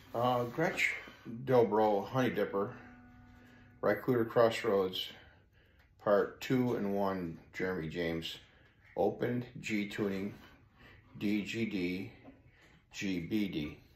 Gretsch, Dobro, HoneyDipper, Cooder, Crossroads, Part 2 and 1, Jeremy James. Open, G tuning, D, G, D, G, B, D.